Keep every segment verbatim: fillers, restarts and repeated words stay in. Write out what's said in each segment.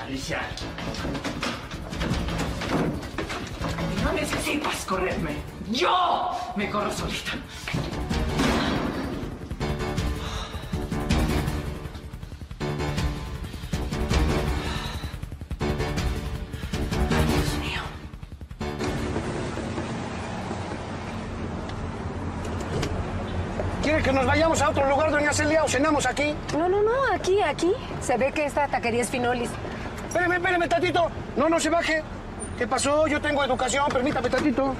Alicia. No necesitas correrme. ¡Yo me corro solita! Dios mío. ¿Quiere que nos vayamos a otro lugar, doña Celia, o cenamos aquí? No, no, no, aquí, aquí. Se ve que esta taquería es Finolis. Espéreme, espéreme, tantito. No, no se baje. ¿Qué pasó? Yo tengo educación, permítame tantito.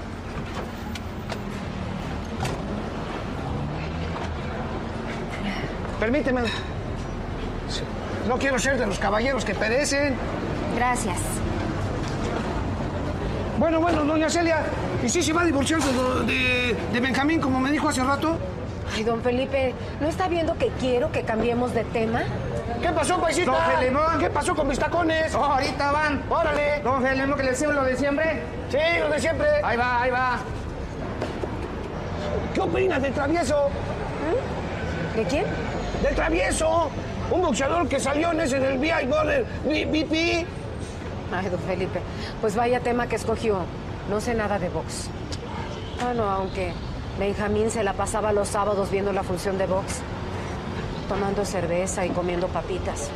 Permíteme. No quiero ser de los caballeros que perecen. Gracias. Bueno, bueno, doña Celia, ¿y si se va a divorciar de, de, de Benjamín, como me dijo hace rato? Ay, don Felipe, ¿no está viendo que quiero que cambiemos de tema? ¿Qué pasó, paisita? Don Filemón. ¿Qué pasó con mis tacones? Oh, ahorita van. ¡Órale! Don Filemón, que le decimos lo de siempre. Sí, lo de siempre. Ahí va, ahí va. ¿Qué opinas del Travieso? ¿De quién? ¡Del Travieso! Un boxeador que salió en ese en el V I Border V P. Ay, don Felipe, pues vaya tema que escogió. No sé nada de box. Ah, no, aunque Benjamín se la pasaba los sábados viendo la función de box, tomando cerveza y comiendo papitas.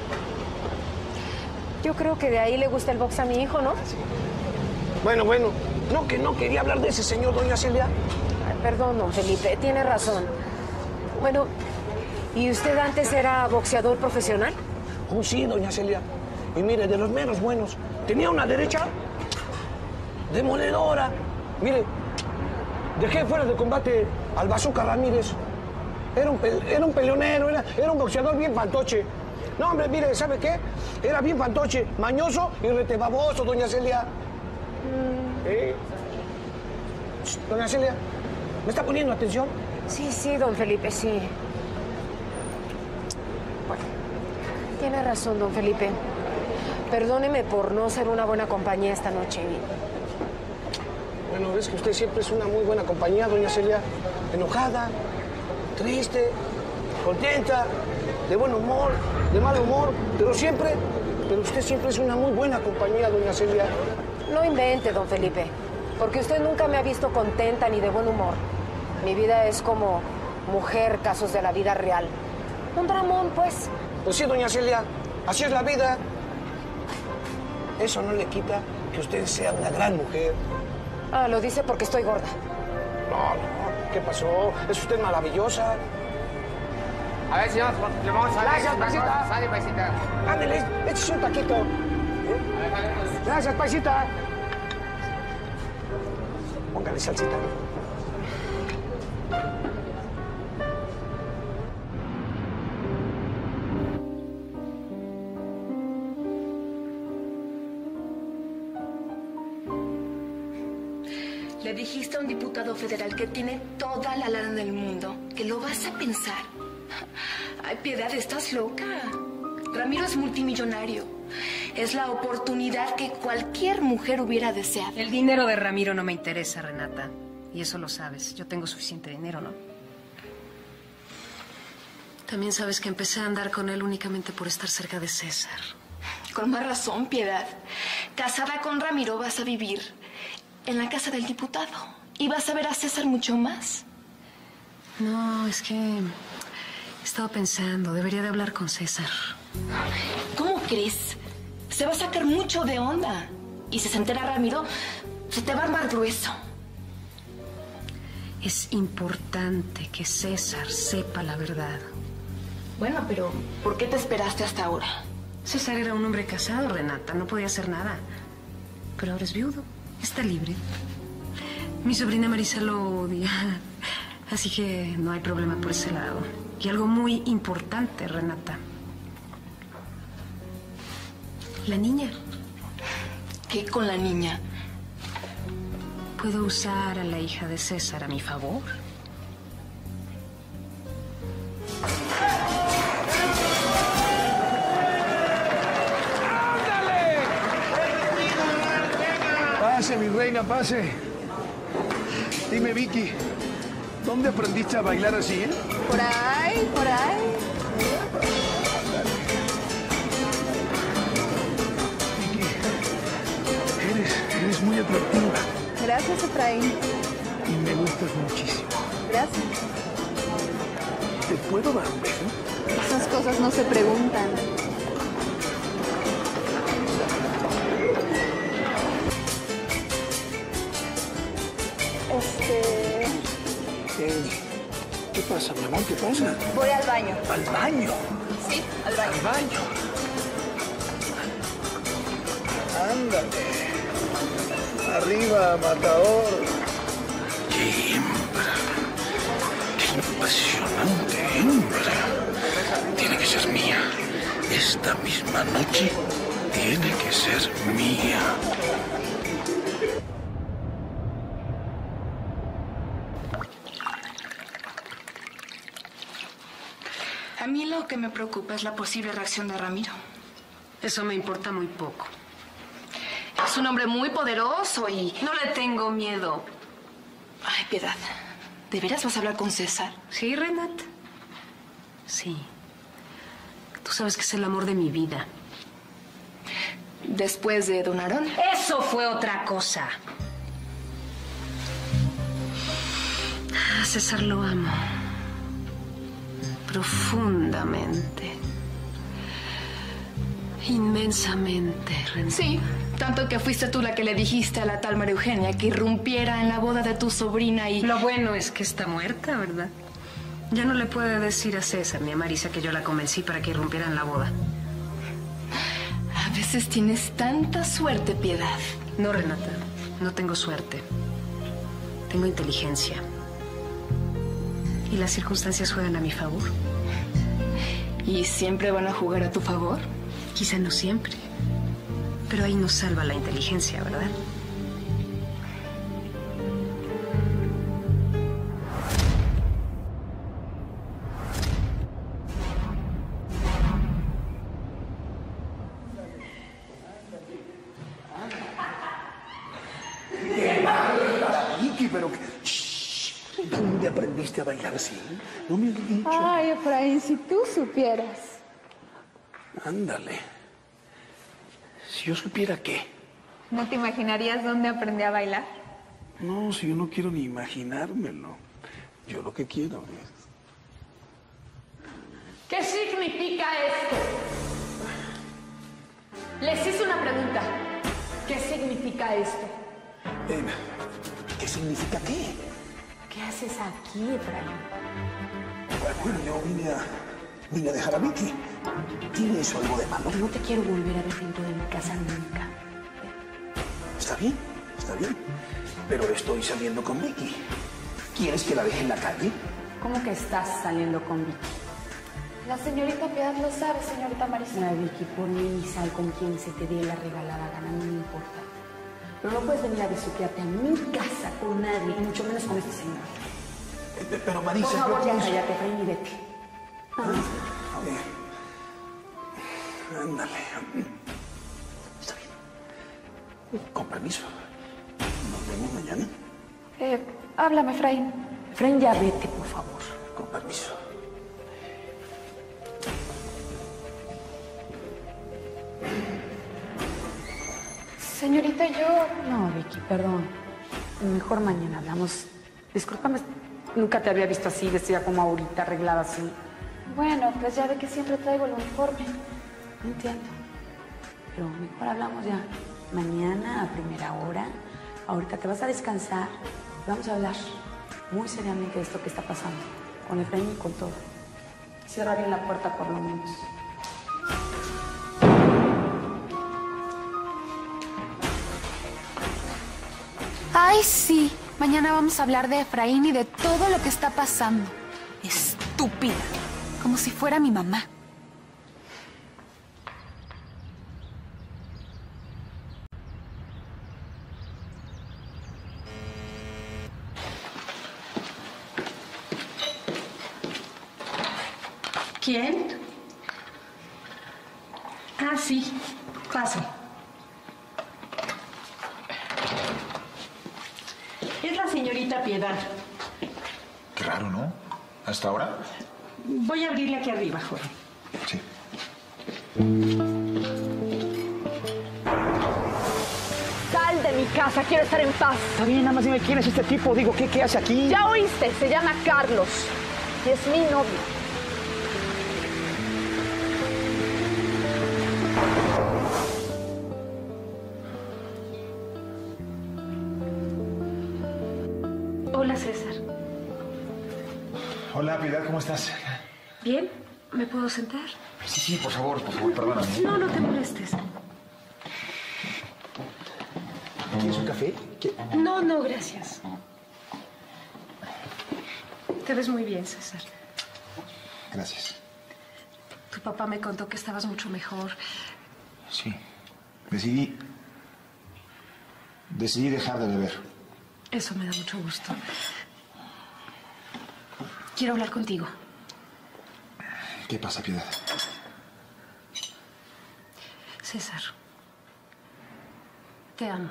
Yo creo que de ahí le gusta el box a mi hijo, ¿no? Sí. Bueno, bueno. No, que no quería hablar de ese señor, doña Celia. Ay, perdón, don Felipe, tiene razón. Bueno, ¿y usted antes era boxeador profesional? Oh, sí, doña Celia. Y mire, de los menos buenos. Tenía una derecha demoledora. Mire, dejé fuera de combate al Bazooka Ramírez. Era un, pe era un peleonero, era, era un boxeador bien fantoche. No, hombre, mire, ¿sabe qué? Era bien fantoche, mañoso y retebaboso, doña Celia. Mm. ¿Eh? Doña Celia, ¿me está poniendo atención? Sí, sí, don Felipe, sí. Bueno, tiene razón, don Felipe. Perdóneme por no ser una buena compañía esta noche. Bueno, es que usted siempre es una muy buena compañía, doña Celia. Enojada, triste, contenta, de buen humor, de mal humor, pero siempre, pero usted siempre es una muy buena compañía, doña Celia. No invente, don Felipe, porque usted nunca me ha visto contenta ni de buen humor. Mi vida es como mujer, casos de la vida real. Un dramón, pues. Pues sí, doña Celia, así es la vida. Eso no le quita que usted sea una gran mujer. Ah, lo dice porque estoy gorda. No, no, ¿qué pasó? Es usted maravillosa. A ver, señor, le vamos a... Gracias, paisita. Sale, paisita. Ándale, échese un taquito. ¿Eh? Gracias, paisita. Póngale salsita. Le dijiste a un diputado federal que tiene toda la lana del mundo, que lo vas a pensar. Ay, Piedad, estás loca. Ramiro es multimillonario. Es la oportunidad que cualquier mujer hubiera deseado. El dinero de Ramiro no me interesa, Renata. Y eso lo sabes. Yo tengo suficiente dinero, ¿no? También sabes que empecé a andar con él únicamente por estar cerca de César. Con más razón, Piedad. Casada con Ramiro vas a vivir en la casa del diputado. Y vas a ver a César mucho más. No, es que he estado pensando. Debería de hablar con César. ¿Cómo crees? Se va a sacar mucho de onda. Y si se entera Ramiro, se te va a armar grueso. Es importante que César sepa la verdad. Bueno, pero ¿por qué te esperaste hasta ahora? César era un hombre casado, Renata. No podía hacer nada. Pero ahora es viudo. Está libre. Mi sobrina Marisa lo odia. Así que no hay problema por ese lado. Y algo muy importante, Renata. La niña. ¿Qué con la niña? Puedo usar a la hija de César a mi favor. Pase, mi reina, pase. Dime, Vicky, ¿dónde aprendiste a bailar así, eh? Por ahí, por ahí. muy atractiva. Gracias, Efraín. Y me gustas muchísimo. Gracias. ¿Te puedo dar un beso? Esas cosas no se preguntan. Este... Eh, ¿Qué pasa, mi amor? ¿Qué pasa? Voy al baño. ¿Al baño? Sí, al baño. Al baño. Ándale. Arriba, matador. ¡Qué hembra! ¡Qué impresionante hembra! Tiene que ser mía. Esta misma noche tiene que ser mía. A mí lo que me preocupa es la posible reacción de Ramiro. Eso me importa muy poco. Es un hombre muy poderoso y... No le tengo miedo. Ay, Piedad, ¿de veras vas a hablar con César? Sí, Renata. Sí. Tú sabes que es el amor de mi vida. Después de Don Aarón. Eso fue otra cosa. A César lo amo. Profundamente. Inmensamente, Renata. Sí, tanto que fuiste tú la que le dijiste a la tal María Eugenia que irrumpiera en la boda de tu sobrina y... Lo bueno es que está muerta, ¿verdad? Ya no le puede decir a César ni a Marisa que yo la convencí para que irrumpiera en la boda. A veces tienes tanta suerte, Piedad. No, Renata, no tengo suerte. Tengo inteligencia. Y las circunstancias juegan a mi favor. ¿Y siempre van a jugar a tu favor? Quizá no siempre. Pero ahí nos salva la inteligencia, ¿verdad? Vicky, pero... Shh. ¿Dónde aprendiste a bailar así? No me has dicho. Ay, Efraín, si tú supieras. Ándale. Si yo supiera qué. ¿No te imaginarías dónde aprendí a bailar? No, si yo no quiero ni imaginármelo. Yo lo que quiero es... ¿Qué significa esto? Les hice una pregunta. ¿Qué significa esto? Eh, ¿Qué significa qué? ¿Qué haces aquí, Efraín? Bueno, yo vine a... Vine a dejar a Vicky. ¿Tiene eso algo de malo? No te quiero volver a ver dentro de mi casa nunca. Está bien, está bien. Pero estoy saliendo con Vicky. ¿Quieres que la deje en la calle? ¿Cómo que estás saliendo con Vicky? La señorita Piedad lo sabe, señorita Marisa. Mira, Vicky, por mí sal con quien se te dé la regalada gana, no me importa. Pero no puedes venir a besuquearte a mi casa con nadie, y mucho menos con este señor. Eh, Pero Marisa... Por favor, ya pienso- cállate, Efraín, y vete. Ah, eh, ándale. Está bien. Con permiso. Nos vemos mañana. Eh, háblame, Efraín. Efraín, ya vete, por favor. Con permiso. Señorita, yo... No, Vicky, perdón. Mejor mañana hablamos. Discúlpame, nunca te había visto así, vestida como ahorita, arreglada así. Bueno, pues ya ve que siempre traigo el uniforme. No entiendo. Pero mejor hablamos ya. Mañana a primera hora. Ahorita te vas a descansar. Vamos a hablar muy seriamente de esto que está pasando. Con Efraín y con todo. Cierra bien la puerta por lo menos. Ay, sí. Mañana vamos a hablar de Efraín y de todo lo que está pasando. Estúpida. Como si fuera mi mamá. ¿Quién? Ah, sí. Pase. Es la señorita Piedad. Qué raro, ¿no? ¿Hasta ahora? Voy a abrirle aquí arriba, joven. Sí. ¡Sal de mi casa! casa, quiero estar en paz. Está bien, nada más dime quién es este tipo. Digo, ¿qué, qué hace aquí? Ya oíste, se llama Carlos. Y es mi novio. Hola, César. Hola, Piedad, ¿cómo estás? ¿Bien? ¿Me puedo sentar? Sí, sí, por favor, por favor, perdóname. No, no te molestes. ¿Quieres un café? ¿Qué? No, no, gracias. Te ves muy bien, César. Gracias. Tu papá me contó que estabas mucho mejor. Sí. Decidí... Decidí dejar de beber. Eso me da mucho gusto. Quiero hablar contigo. ¿Qué pasa, Piedad? César, te amo.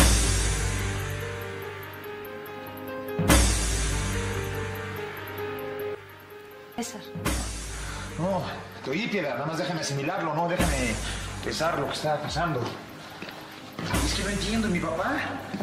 César. No, te oí, Piedad. Nada más déjame asimilarlo, ¿no? Déjame pensar lo que está pasando. Es que no entiendo, ¿mi papá?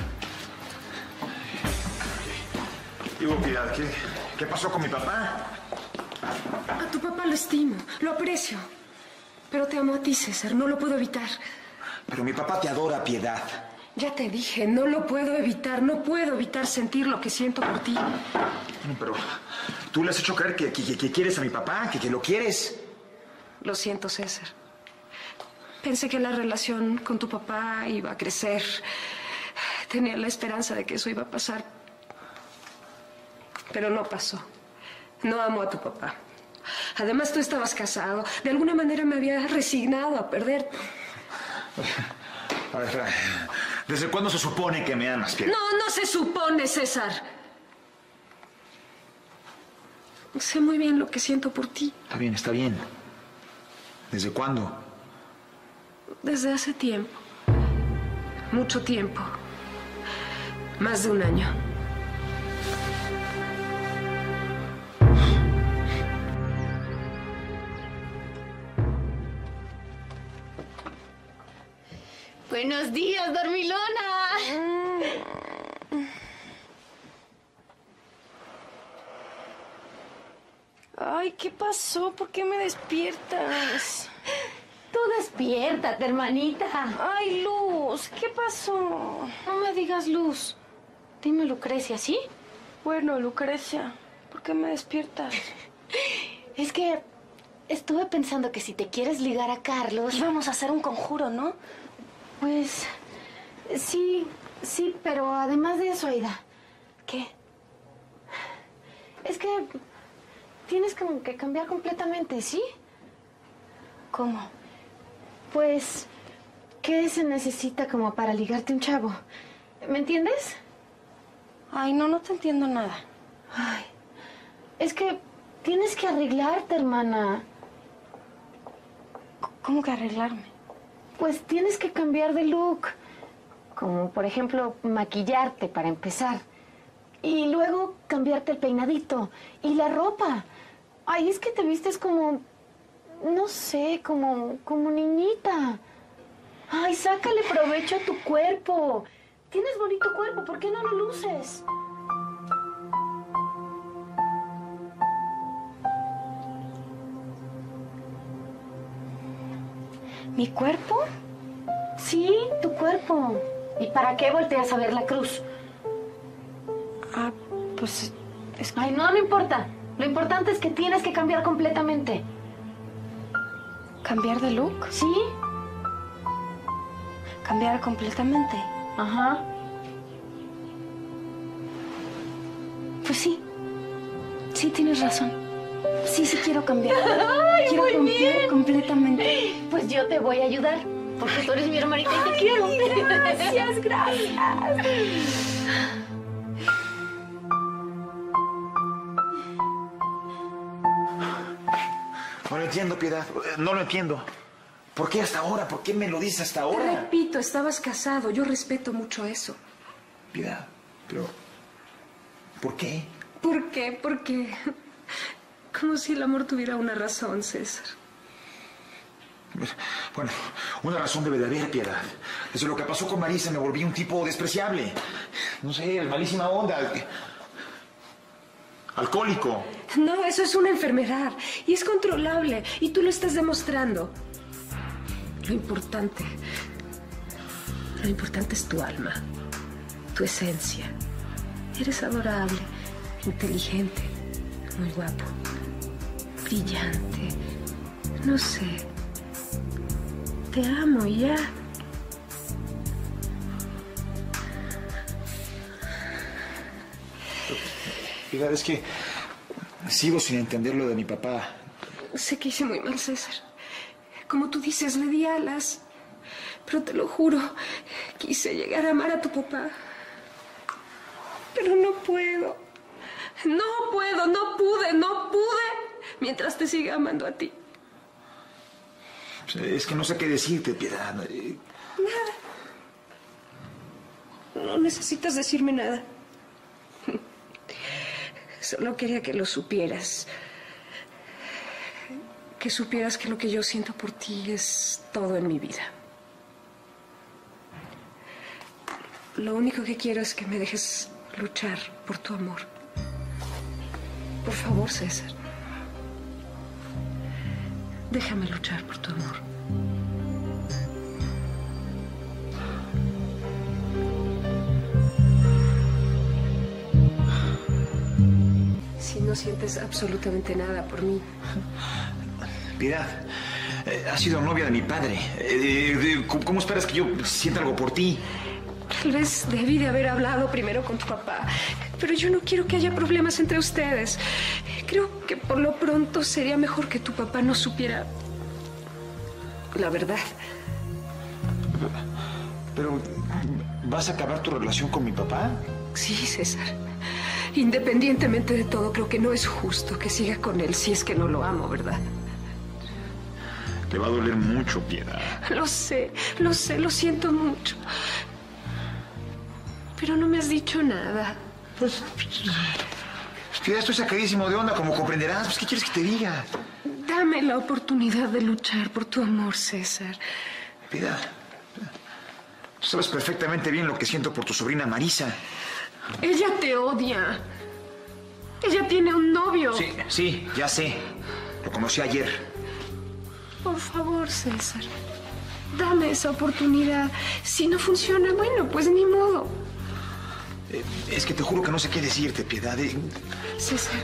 Digo, Piedad, ¿qué, qué pasó con mi papá? A tu papá lo estimo, lo aprecio. Pero te amo a ti, César. No lo puedo evitar. Pero mi papá te adora, Piedad. Ya te dije, no lo puedo evitar. No puedo evitar sentir lo que siento por ti. No, pero tú le has hecho creer que, que, que quieres a mi papá, que, que lo quieres. Lo siento, César. Pensé que la relación con tu papá iba a crecer. Tenía la esperanza de que eso iba a pasar. Pero no pasó. No amo a tu papá. Además, tú estabas casado. De alguna manera me había resignado a perderte. A ver, espera. ¿Desde cuándo se supone que me amas, Piedad? No, no se supone, César. Sé muy bien lo que siento por ti. Está bien, está bien. ¿Desde cuándo? Desde hace tiempo. Mucho tiempo. Más de un año. Buenos días, dormilona. Ay, ¿qué pasó? ¿Por qué me despiertas? Tú despiértate, hermanita. Ay, Luz, ¿qué pasó? No me digas Luz. Dime Lucrecia, ¿sí? Bueno, Lucrecia, ¿por qué me despiertas? Es que estuve pensando que si te quieres ligar a Carlos... Íbamos a hacer un conjuro, ¿no? Pues sí, sí, pero además de eso, Aida. ¿Qué? Es que tienes como que cambiar completamente, ¿sí? ¿Cómo? Pues, ¿qué se necesita como para ligarte un chavo? ¿Me entiendes? Ay, no, no te entiendo nada. Ay, es que tienes que arreglarte, hermana. ¿Cómo que arreglarme? Pues tienes que cambiar de look. Como, por ejemplo, maquillarte para empezar. Y luego cambiarte el peinadito. Y la ropa. Ay, es que te vistes como... No sé, como, como niñita. Ay, sácale provecho a tu cuerpo. Tienes bonito cuerpo, ¿por qué no lo luces? ¿Mi cuerpo? Sí, tu cuerpo. ¿Y para qué volteas a ver la cruz? Ah, pues... Es que... Ay, no, no importa. Lo importante es que tienes que cambiar completamente. ¿Cambiar de look? Sí. ¿Cambiar completamente? Ajá. Pues sí. Sí, tienes razón. Sí, sí quiero cambiar. Ay, quiero muy cambiar bien. completamente. Pues yo te voy a ayudar. Porque tú eres mi hermanita y te quiero. Gracias, gracias. No lo entiendo, Piedad. No lo entiendo. ¿Por qué hasta ahora? ¿Por qué me lo dices hasta Te ahora? repito, estabas casado. Yo respeto mucho eso. Piedad, pero... ¿Por qué? ¿Por qué? Porque... Como si el amor tuviera una razón, César. Bueno, una razón debe de haber, Piedad. Desde lo que pasó con Marisa me volví un tipo despreciable. No sé, malísima onda. Alcohólico. No, eso es una enfermedad y es controlable y tú lo estás demostrando. Lo importante, lo importante es tu alma, tu esencia. Eres adorable, inteligente, muy guapo, brillante. No sé. Te amo y ya. Piedad, es que sigo sin entender lo de mi papá. Sé que hice muy mal, César. Como tú dices, le di alas. Pero te lo juro, quise llegar a amar a tu papá. Pero no puedo. No puedo, no pude, no pude. Mientras te siga amando a ti. Es que no sé qué decirte, Piedad. Nada. No necesitas decirme nada. Solo quería que lo supieras. Que supieras que lo que yo siento por ti es todo en mi vida. Lo único que quiero es que me dejes luchar por tu amor. Por favor, César. Déjame luchar por tu amor. Si no sientes absolutamente nada por mí. Piedad, eh, has sido novia de mi padre. Eh, ¿Cómo esperas que yo sienta algo por ti? Tal vez debí de haber hablado primero con tu papá, pero yo no quiero que haya problemas entre ustedes. Creo que por lo pronto sería mejor que tu papá no supiera la verdad. Pero, ¿vas a acabar tu relación con mi papá? Sí, César. Independientemente de todo, creo que no es justo que siga con él si es que no lo amo, ¿verdad? Te va a doler mucho, Piedad. Lo sé, lo sé, lo siento mucho. Pero no me has dicho nada. Pues, Piedad, estoy sacadísimo de onda, como comprenderás. Pues, ¿qué quieres que te diga? Dame la oportunidad de luchar por tu amor, César. Piedad, tú sabes perfectamente bien lo que siento por tu sobrina Marisa. Ella te odia. Ella tiene un novio. Sí, sí, ya sé. Lo conocí ayer. Por favor, César. Dame esa oportunidad. Si no funciona, bueno, pues ni modo. Eh, es que te juro que no sé qué decirte, Piedad. Eh... César.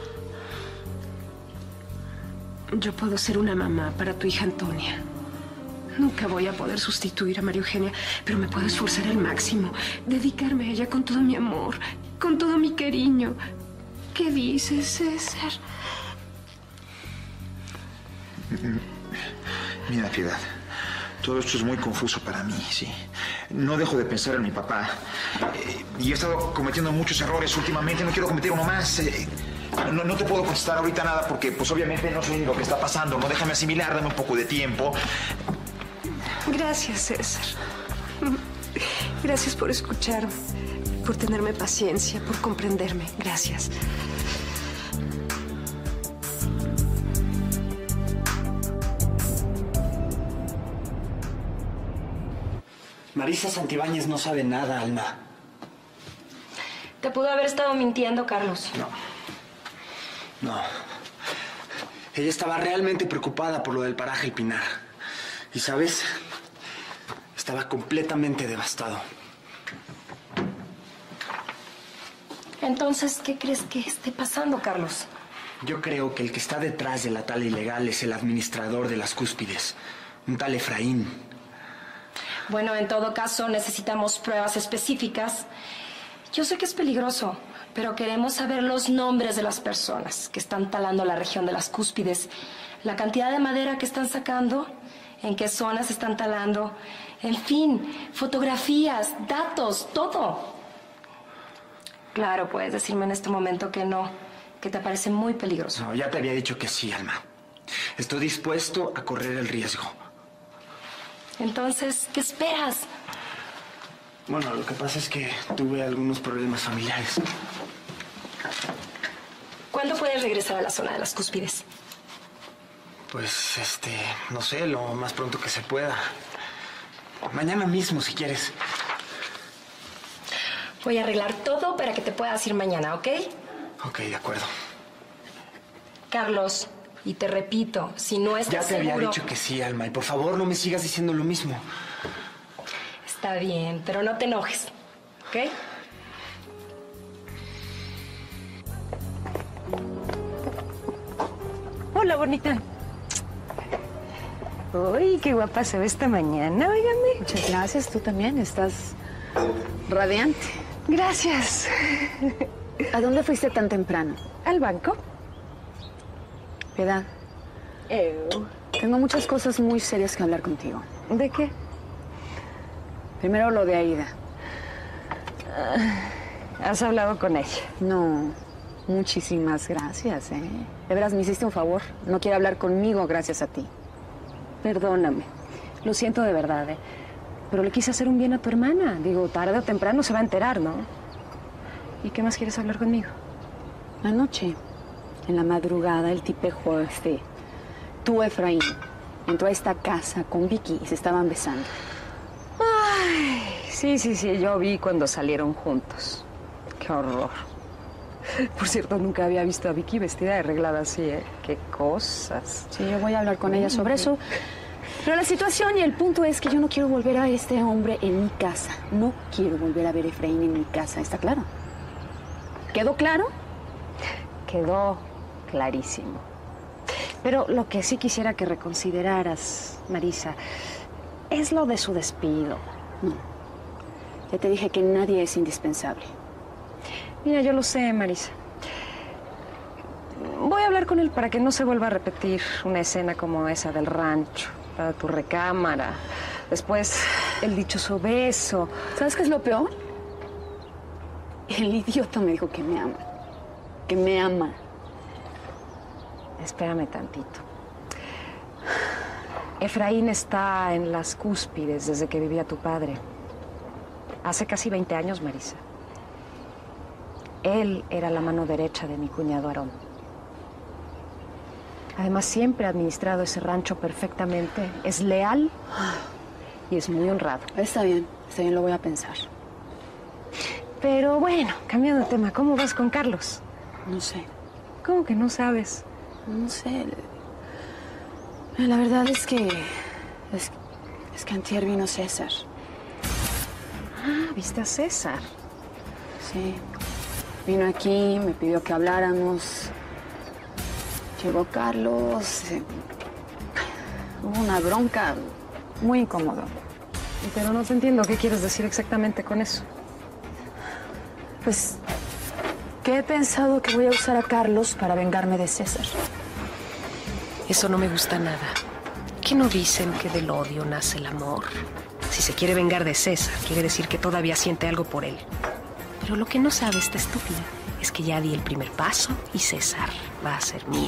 Yo puedo ser una mamá para tu hija Antonia. Nunca voy a poder sustituir a María Eugenia, pero me puedo esforzar al máximo. Dedicarme a ella con todo mi amor, con todo mi cariño. ¿Qué dices, César? Mira, Piedad, todo esto es muy confuso para mí, sí. No dejo de pensar en mi papá. Eh, y he estado cometiendo muchos errores últimamente, no quiero cometer uno más. Eh, no, no te puedo contestar ahorita nada porque, pues, obviamente no sé ni lo que está pasando. No, déjame asimilar, dame un poco de tiempo. Gracias, César. Gracias por escucharme, por tenerme paciencia, por comprenderme. Gracias. Marisa Santibáñez no sabe nada, Alma. Te pudo haber estado mintiendo, Carlos. No. No. Ella estaba realmente preocupada por lo del paraje El Pinar. Y, ¿sabes? Estaba completamente devastado. Entonces, ¿qué crees que esté pasando, Carlos? Yo creo que el que está detrás de la tal ilegal es el administrador de las cúspides, un tal Efraín. Bueno, en todo caso, necesitamos pruebas específicas. Yo sé que es peligroso, pero queremos saber los nombres de las personas que están talando la región de las cúspides, la cantidad de madera que están sacando, en qué zonas están talando, en fin, fotografías, datos, todo. Claro, puedes decirme en este momento que no, que te parece muy peligroso. No, ya te había dicho que sí, Alma. Estoy dispuesto a correr el riesgo. Entonces, ¿qué esperas? Bueno, lo que pasa es que tuve algunos problemas familiares. ¿Cuándo puedes regresar a la zona de las cúspides? Pues, este, no sé, lo más pronto que se pueda. Mañana mismo, si quieres. Voy a arreglar todo para que te puedas ir mañana, ¿ok? Ok, de acuerdo. Carlos, y te repito, si no estás Ya te seguro... había dicho que sí, Alma, y por favor no me sigas diciendo lo mismo. Está bien, pero no te enojes, ¿ok? Hola, bonita. Uy, qué guapa se ve esta mañana, óigame. Muchas gracias, tú también estás radiante. Gracias. ¿A dónde fuiste tan temprano? Al banco. Piedad. Ew. Tengo muchas cosas muy serias que hablar contigo. ¿De qué? Primero lo de Aida. ¿Has hablado con ella? No. Muchísimas gracias, ¿eh? De veras, me hiciste un favor. No quiere hablar conmigo gracias a ti. Perdóname. Lo siento de verdad, ¿eh? Pero le quise hacer un bien a tu hermana. Digo, tarde o temprano se va a enterar, ¿no? ¿Y qué más quieres hablar conmigo? Anoche, en la madrugada, el tipejo este, tú, Efraín, entró a esta casa con Vicky y se estaban besando. Ay, sí, sí, sí, yo vi cuando salieron juntos. Qué horror. Por cierto, nunca había visto a Vicky vestida de arreglada así, ¿eh? Qué cosas. Sí, yo voy a hablar con ella sobre eso. Pero la situación y el punto es que yo no quiero volver a este hombre en mi casa. No quiero volver a ver a Efraín en mi casa, ¿está claro? ¿Quedó claro? Quedó clarísimo. Pero lo que sí quisiera que reconsideraras, Marisa, es lo de su despido. No. Ya te dije que nadie es indispensable. Mira, yo lo sé, Marisa. Voy a hablar con él para que no se vuelva a repetir una escena como esa del rancho, para tu recámara. Después, el dichoso beso. ¿Sabes qué es lo peor? El idiota me dijo que me ama. Que me ama. Espérame tantito. Efraín está en las cúspides desde que vivía tu padre. Hace casi veinte años, Marisa. Él era la mano derecha de mi cuñado Aarón. Además, siempre ha administrado ese rancho perfectamente. Es leal y es muy honrado. Está bien, está bien, lo voy a pensar. Pero bueno, cambiando de tema, ¿cómo vas con Carlos? No sé. ¿Cómo que no sabes? No sé. La verdad es que... Es, es que antier vino César. Ah, ¿viste a César? Sí. Vino aquí, me pidió que habláramos. Llegó Carlos. Eh, hubo una bronca muy incómoda. Pero no te entiendo. ¿Qué quieres decir exactamente con eso? Pues que he pensado que voy a usar a Carlos para vengarme de César. Eso no me gusta nada. ¿Qué no dicen que del odio nace el amor? Si se quiere vengar de César, quiere decir que todavía siente algo por él. Pero lo que no sabe esta estúpida es que ya di el primer paso y César va a ser mío.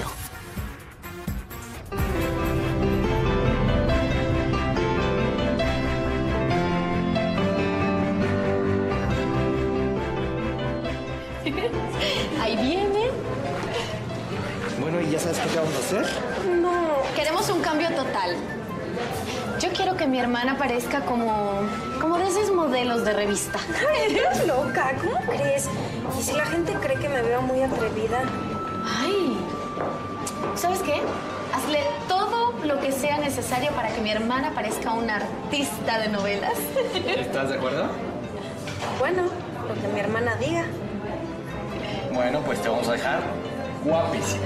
Ahí viene. Bueno, ¿y ya sabes qué vamos a hacer? No, queremos un cambio total. Yo quiero que mi hermana parezca como... como de esos modelos de revista. Eres loca, ¿cómo crees? ¿Y si la gente cree que me veo muy atrevida? Ay, ¿sabes qué? Hazle todo lo que sea necesario para que mi hermana parezca una artista de novelas. ¿Estás de acuerdo? Bueno, lo que mi hermana diga. Bueno, pues te vamos a dejar guapísima.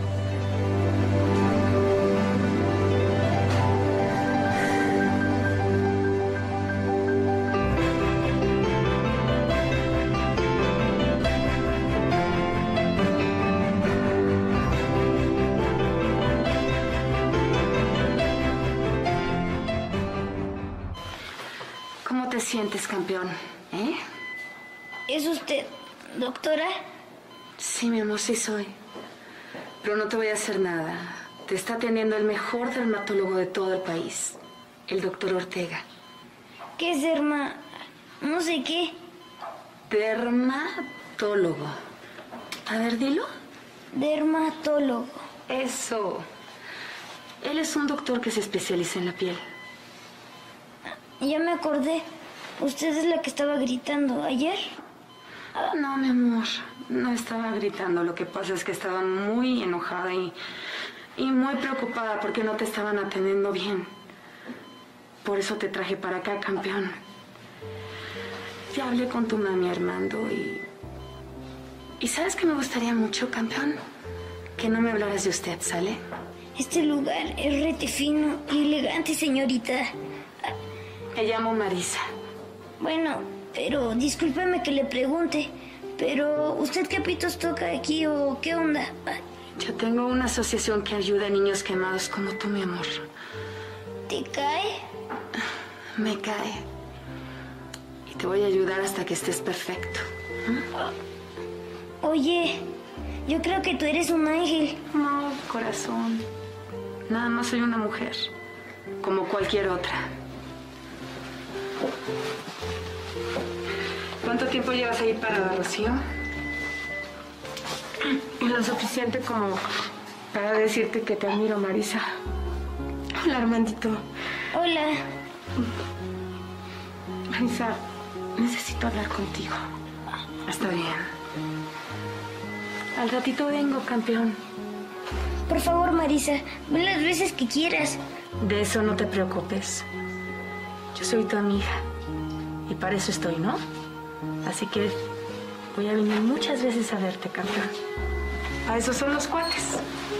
¿Cómo te sientes, campeón? ¿Eh? ¿Es usted, doctora? Sí, mi amor, sí soy. Pero no te voy a hacer nada. Te está atendiendo el mejor dermatólogo de todo el país, el doctor Ortega. ¿Qué es derma...? no sé qué? Dermatólogo. A ver, dilo. Dermatólogo. Eso. Él es un doctor que se especializa en la piel. Ya me acordé. ¿Usted es la que estaba gritando ayer? Ah, no, mi amor. No estaba gritando. Lo que pasa es que estaba muy enojada y, y muy preocupada porque no te estaban atendiendo bien. Por eso te traje para acá, campeón. Ya hablé con tu mami, Armando, y... ¿Y sabes que me gustaría mucho, campeón? Que no me hablaras de usted, ¿sale? Este lugar es rete fino y elegante, señorita. Me llamo Marisa. Bueno, pero discúlpeme que le pregunte, pero ¿usted qué pitos toca aquí o qué onda? Yo tengo una asociación que ayuda a niños quemados como tú, mi amor. ¿Te cae? Me cae. Y te voy a ayudar hasta que estés perfecto. ¿Mm? Oye, yo creo que tú eres un ángel. No, corazón. Nada más soy una mujer, como cualquier otra. ¿Cuánto tiempo llevas ahí parada, Rocío? Lo suficiente como para decirte que te admiro, Marisa. Hola, Armandito. Hola. Marisa, necesito hablar contigo. Está bien. Al ratito vengo, campeón. Por favor, Marisa, ven las veces que quieras. De eso no te preocupes. Yo soy tu amiga. Y para eso estoy, ¿no? Así que voy a venir muchas veces a verte, campeón. A eso son los cuates.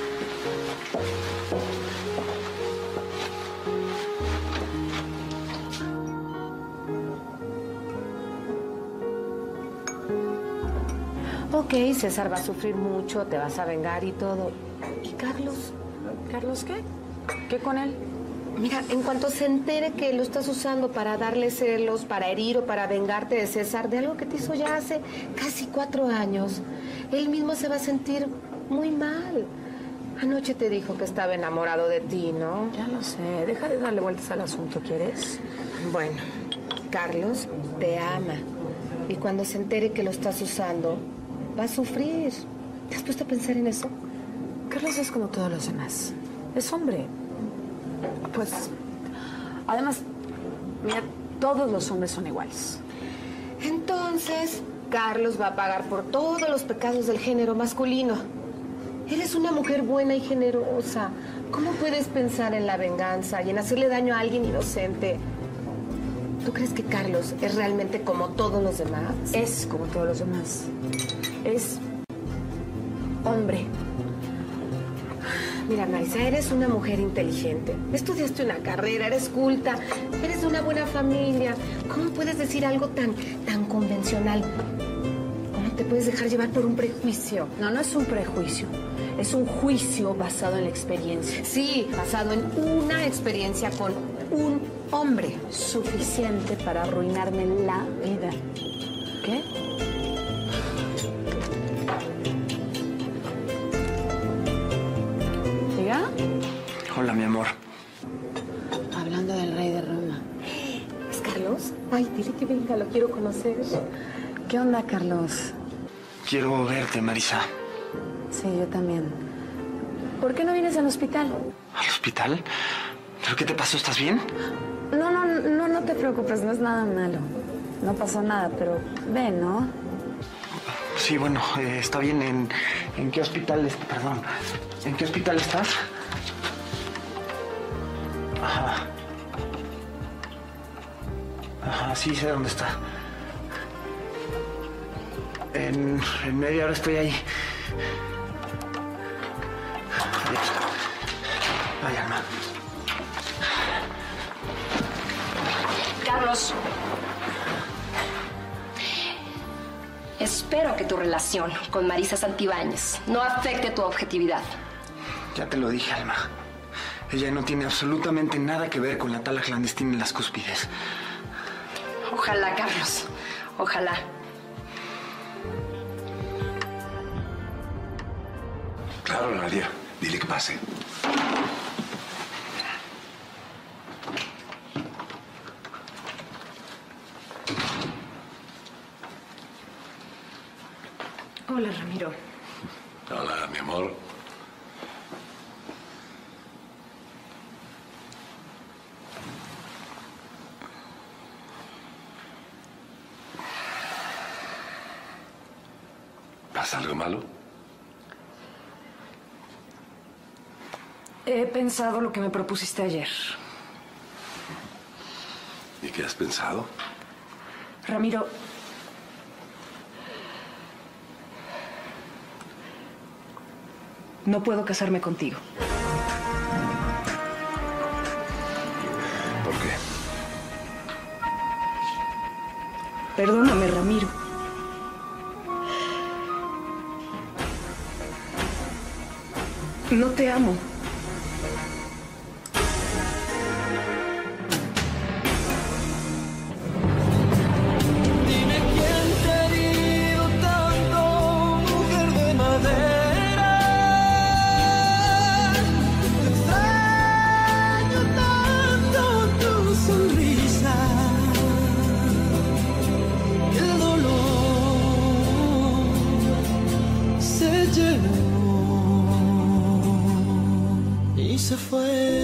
Ok, César va a sufrir mucho, te vas a vengar y todo. ¿Y Carlos? ¿Carlos qué? ¿Qué con él? Mira, en cuanto se entere que lo estás usando para darle celos, para herir o para vengarte de César, de algo que te hizo ya hace casi cuatro años, él mismo se va a sentir muy mal. Anoche te dijo que estaba enamorado de ti, ¿no? Ya lo sé. Deja de darle vueltas al asunto, ¿quieres? Bueno, Carlos te ama. Y cuando se entere que lo estás usando, va a sufrir. ¿Te has puesto a pensar en eso? Carlos es como todos los demás. Es hombre. Pues, además, mira, todos los hombres son iguales. Entonces, Carlos va a pagar por todos los pecados del género masculino. Eres una mujer buena y generosa. ¿Cómo puedes pensar en la venganza y en hacerle daño a alguien inocente? ¿Tú crees que Carlos es realmente como todos los demás? Es como todos los demás. Es hombre. Mira, Marisa, eres una mujer inteligente. Estudiaste una carrera, eres culta, eres de una buena familia. ¿Cómo puedes decir algo tan, tan convencional? ¿Cómo te puedes dejar llevar por un prejuicio? No, no es un prejuicio. Es un juicio basado en la experiencia. Sí, basado en una experiencia con un hombre. Suficiente para arruinarme la vida. ¿Qué? ¿Diga? Hola, mi amor. Hablando del rey de Roma. ¿Es Carlos? Ay, dile que venga, lo quiero conocer. ¿Qué onda, Carlos? Quiero verte, Marisa. Sí, yo también. ¿Por qué no vienes al hospital? ¿Al hospital? ¿Pero qué te pasó? ¿Estás bien? No, no, no, no te preocupes, no es nada malo. No pasó nada, pero ven, ¿no? Sí, bueno, eh, está bien. ¿En, en qué hospital? est- Perdón. ¿En qué hospital estás? Ajá. Ajá, sí, sé dónde está. En, en media hora estoy ahí. Adiós. Ay, Alma. Carlos, espero que tu relación con Marisa Santibáñez no afecte tu objetividad. Ya te lo dije, Alma. Ella no tiene absolutamente nada que ver con la tala clandestina en las cúspides. Ojalá, Carlos. Ojalá. Claro, Nadia. Dile que pase. Hola, Ramiro. Hola, mi amor. ¿Pasa algo malo? He pensado lo que me propusiste ayer. ¿Y qué has pensado? Ramiro, no puedo casarme contigo. ¿Por qué? Perdóname, Ramiro. No te amo. Dime quién te ha herido tanto, mujer de madera. Te extraño tanto tu sonrisa. El dolor se llevó y se fue.